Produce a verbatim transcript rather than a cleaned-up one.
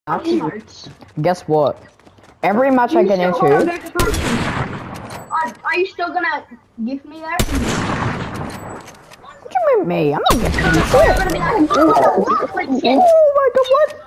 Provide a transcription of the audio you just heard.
Emotes. Guess what? Every match I get You still- into, Are, are you still gonna give me that? what do you mean me? I'm not getting You're shit. gonna be like, oh, Oh my god, what?